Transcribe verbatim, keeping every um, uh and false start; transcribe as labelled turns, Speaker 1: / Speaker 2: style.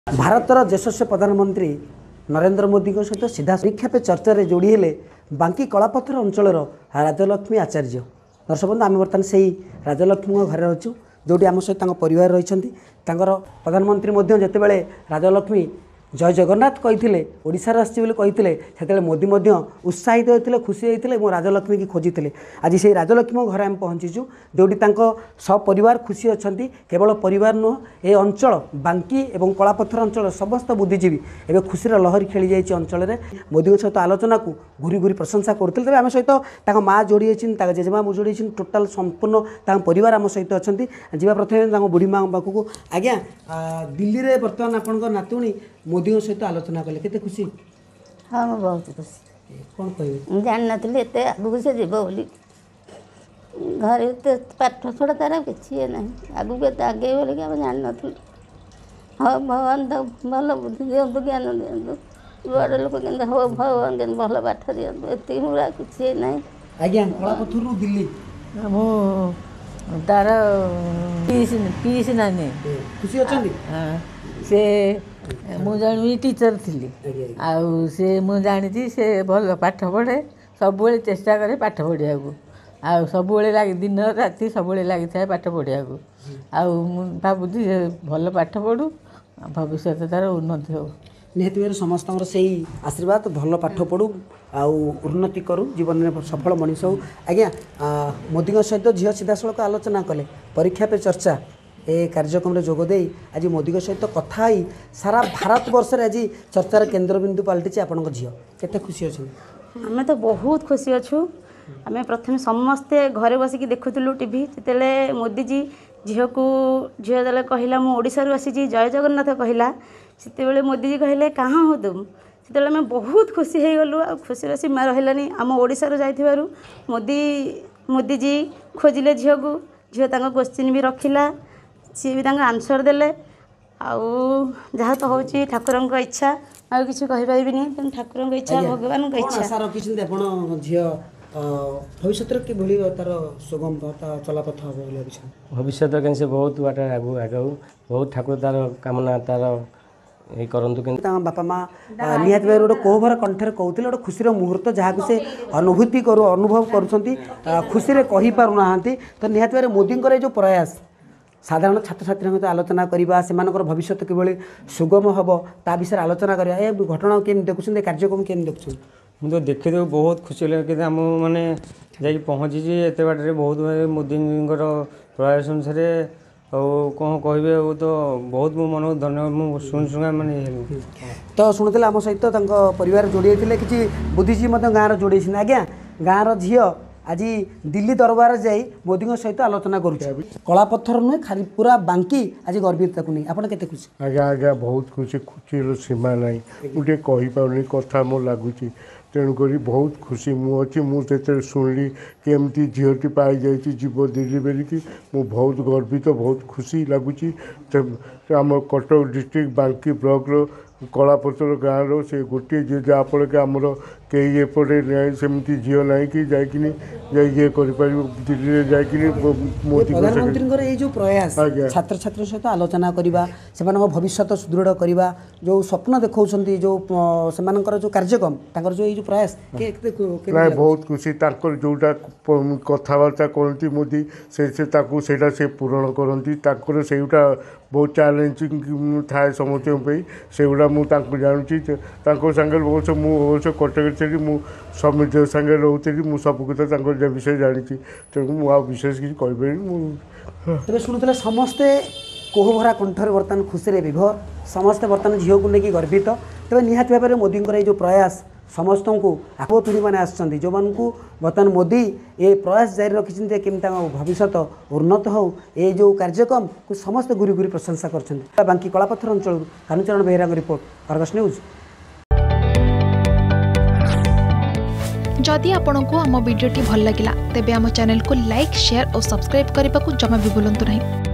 Speaker 1: भारतर यशस्वी प्रधानमंत्री नरेंद्र मोदी सहित सीधा परीक्षा पे चर्चा रे जोड़ी हेले बांकी कलापथर अंचल राजलक्ष्मी आचार्य। दर्शक बंधु आम बर्तमान से राजलक्ष्मी घर अच्छु जो आम सहित परिवार रही प्रधानमंत्री जितेबाला राजलक्ष्मी जय जगन्नाथ कही ओडिशार आसते मोदी उत्साहित होते खुशी होते राजलक्ष्मी की खोजी आज से राजलक्ष्मी घर आम पहुँचीचु जोटी सपरिवार खुशी अच्छा केवल परिवार नुह ये अंचल बांकी और कलापथर अंचल समस्त बुद्धिजीवी एवं खुशीर लहरी खेली जाइए अंचल में मोदी सहित आलोचना को घूरी घूरी प्रशंसा करते तेज आम सहित माँ जोड़ी जेजेमा जोड़ी टोटाल संपूर्ण परिवार आम सहित अच्छा जा प्रथम बुढ़ी माँ पाखक आज्ञा दिल्ली में बर्तमान आपण नातुणी मोदी सहित आलोचना कले केते खुशी।
Speaker 2: हाँ मैं बहुत खुशी
Speaker 1: कौन कह
Speaker 2: जान नी एत आगू से जीव बोली घर पाठ छड़ा तार कि ना आगू के आगे बोल जान नी हाँ भगवान तो भल बुद्धि दिंतु ज्ञान दिंतु बड़ लोक के हो भगवान के भल पाठ दिंतु एति पूरा किसी ना
Speaker 1: आज्ञा कलापथर दिल्ली
Speaker 3: मु तार पीस पीस नानी
Speaker 1: खुशी अच्छा
Speaker 3: से मु जन टीचर थी आउ से मु जानी से भल पाठ पढ़े सब चेष्टा करे पाठ पढ़िया को आउ सब लगे दिन राति सब लगी था पाठ पढ़िया को आउ भावुची भल पाठ पढ़ू भविष्य तार उन्नति हो
Speaker 1: निहत समस्त से आशीर्वाद भल पाठ पढ़ू आउ उन्नति करू जीवन में सफल मनीष हो। आज्ञा मोदी सहित झील सीधा सड़क आलोचना कले परीक्षा पे चर्चा ए कार्यक्रम में जोगदे आज मोदी सहित कथा ही सारा भारत वर्ष आज चर्चार केन्द्रबिंदु पलटि आपण झील केते खुशी अच्छे
Speaker 4: आम तो बहुत खुशी अच्छु आम प्रथम समस्ते घरे बसिक देखुलु टीवी जिते मोदीजी झील को झील जेल कहला मुझा आसी जय जगन्नाथ कहला से मोदीजी कहले कहाँ हो तुम से आम बहुत खुशी हो गलु आ खुशी सीमा रही आम ओडिशार जाइथिबारु मोदी मोदीजी खोजिले झील को झील क्वेश्चन भी रखिला सी भी आंसर देले आउ जहाँ तो हूँ ठाकुर इच्छा आ कि कहीपरि ठाकुर इच्छा भगवान इच्छा
Speaker 1: झील भविष्य कि तार सुगम चलापथ हम
Speaker 5: भविष्य कहीं से बहुत बाट आगू आगे बहुत ठाकुर तार कामना तार ये करंतु
Speaker 1: बापा माँ निहत भाई गोटे कोहभर कंठे कहते गोटे खुशी मुहूर्त जहाँ से अनुभूति करू अनुभव कर खुशी कही पारना तो निहत भाई मोदी जो प्रयास साधारण छात्र छात्री सहित आलोचना करवा से भविष्य किभली सुगम हम ता विषय आलोचना करवा ए घटना केमी देखुं कार्यक्रम केमी देखुं
Speaker 5: मुझे देखी दे बहुत खुशी लगे आम मैंने जा पहुँची एत बाटे बहुत मोदी प्रयास अनुसार कौन कहे वो तो बहुत मो मन धन्यवाद शुणी शुणा मैंने
Speaker 1: तो शुणुते आम सहित परिवार जोड़ी किसी बुद्धिजीवी गाँव जोड़ी आज्ञा गाँव झील आज दिल्ली दरबार जाई मोदी सहित आलोचना करुच्छे कलापथर नुहे खाली पूरा बांकी आज गर्वित नहीं आप खुशी
Speaker 6: आज्ञा आज्ञा बहुत खुशी खुशी सीमा ना मुझे कहीपार कथा मो लगुच तेणुक बहुत खुशी मुझे मुझे शुणिली केमती झीलटी पाई जाइए जीव दिल्ली बेरिकी मु बहुत गर्वित बहुत खुशी लगुच आम कटक डिस्ट्रिक्ट बांकी ब्लॉक कलापथर गाँव से गोटे झील जहाँफल कि आमर कई एपटे सेमती झील ना कि जाकि ये दिल्ली जाकि
Speaker 1: प्रधानमंत्री ये जो प्रयास छात्र छात्री सहित आलोचना करवा से भविष्य सुदृढ़ करवा जो स्वप्न देखा जो से जो कार्यक्रम जो ये प्रयास
Speaker 6: ना बहुत खुशी जोटा कथबार्ता करती मोदी से से पूरण करती से बहुत चैलेंजिंग थाए समस्त से गुड़ा मुझे जानूँ सागर बहुत मुझे कटक से समिति सागे रोली मुझे सब कथा विषय जानी तेणु मुझे विशेष किसी कहीपर
Speaker 1: तेज शुणुले समस्ते कोहभरा कंठर बर्तमान खुशी विभोर समस्ते बर्तमान झील को लेकिन गर्वित तेज निहत भाव में मोदी जो प्रयास समस्त को आग पीढ़ी मैंने आसछन्ति जो मानू बर्तमान मोदी ये प्रयास जारी रखिंट केमी भविष्य उन्नत हो ये जो कार्यक्रम को समस्त गुरी गुरी प्रशंसा कर बांकी कलापथर अंचल Kanucharan Behera report Argus news.
Speaker 7: जदि आपंक आम भिडी भल लगा तेब आम चैनल को लाइक शेयर और सब्सक्राइब करने को जमा भी भूलु नहीं।